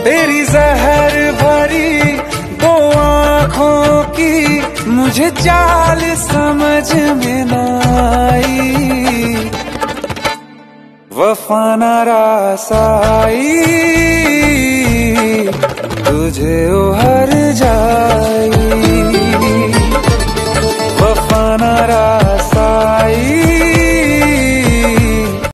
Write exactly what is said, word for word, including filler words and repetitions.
तेरी जहर भरी दो आँखों की मुझे चाल समझ में न आई, वफा न रास आई, तुझे ओ हर जा